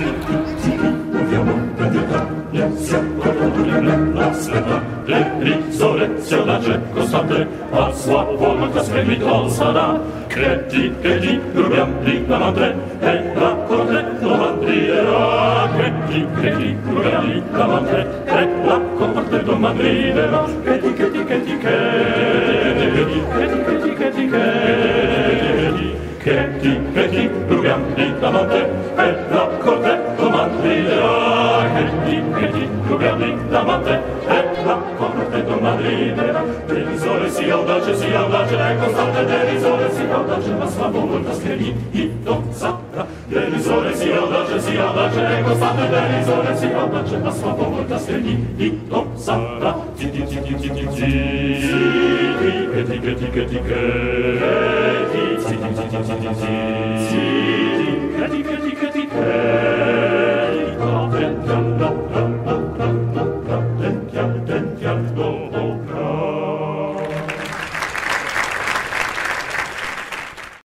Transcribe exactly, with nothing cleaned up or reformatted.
Le risurrezione costante al suo uomo che scrivito sarà credi che ti rubiam di la madre e la corte lo mandrierà credi che ti rubiam di la madre e la corte lo mandrierà credi che ti che ti che credi che ti che ti che credi che ti rubiam di la madre e la corte lo mandrierà credi che ti rubiam di la madre e la corte lo mandrierà derisore si audace si audace è costante derisore si audace ma sua volta scrivito sarà derisore si audace si audace è costante derisore si audace ma sua volta scrivito sarà ti ti ti ti ti ti ti che ti che ti che ti che ti ti ti ti ti ti ti che ti che ti che ti che